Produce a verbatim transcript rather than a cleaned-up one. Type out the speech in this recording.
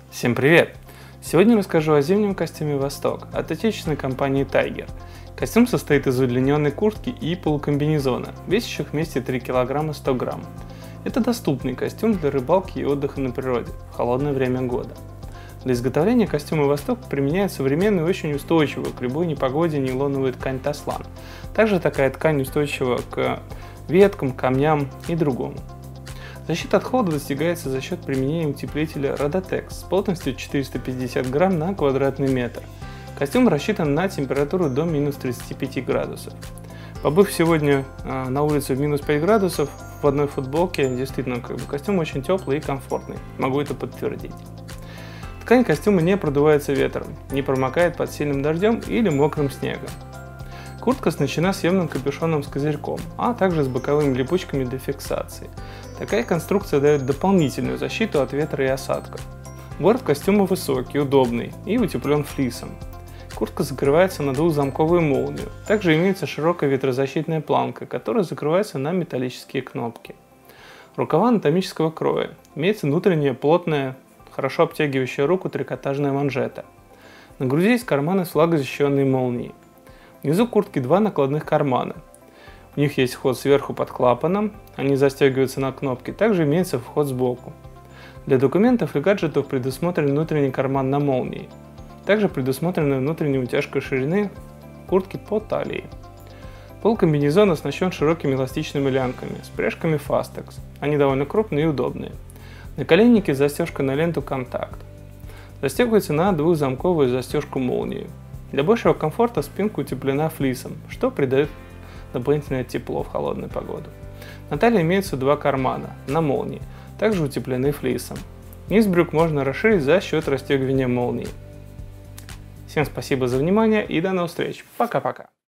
Всем привет! Сегодня расскажу о зимнем костюме «Восток» от отечественной компании Tiger. Костюм состоит из удлиненной куртки и полукомбинезона, весящих вместе три килограмма сто грамм. Это доступный костюм для рыбалки и отдыха на природе в холодное время года. Для изготовления костюма «Восток» применяют современную и очень устойчивую к любой непогоде нейлоновую ткань «Таслан». Также такая ткань устойчива к веткам, камням и другому. Защита от холода достигается за счет применения утеплителя Rhodotex с плотностью четыреста пятьдесят грамм на квадратный метр. Костюм рассчитан на температуру до минус тридцати пяти градусов. Побыв сегодня э, на улице в минус пять градусов в одной футболке, действительно как бы, костюм очень теплый и комфортный, могу это подтвердить. Ткань костюма не продувается ветром, не промокает под сильным дождем или мокрым снегом. Куртка оснащена съемным капюшоном с козырьком, а также с боковыми липучками для фиксации. Такая конструкция дает дополнительную защиту от ветра и осадков. Ворот костюма высокий, удобный и утеплен флисом. Куртка закрывается на двухзамковую молнию. Также имеется широкая ветрозащитная планка, которая закрывается на металлические кнопки. Рукава анатомического кроя. Имеется внутренняя плотная, хорошо обтягивающая руку трикотажная манжета. На груди есть карманы с влагозащищенной молнией. Внизу куртки два накладных кармана. У них есть вход сверху под клапаном, они застегиваются на кнопки, также имеется вход сбоку. Для документов и гаджетов предусмотрен внутренний карман на молнии. Также предусмотрена внутренняя утяжка ширины куртки по талии. Полукомбинезон оснащен широкими эластичными лямками с пряжками Fastex. Они довольно крупные и удобные. Наколенники застежка на ленту контакт. Застегивается на двухзамковую застежку молнии. Для большего комфорта спинка утеплена флисом, что придает дополнительное тепло в холодную погоду. На талии имеются два кармана на молнии, также утеплены флисом. Низ брюк можно расширить за счет расстегивания молнии. Всем спасибо за внимание и до новых встреч. Пока-пока.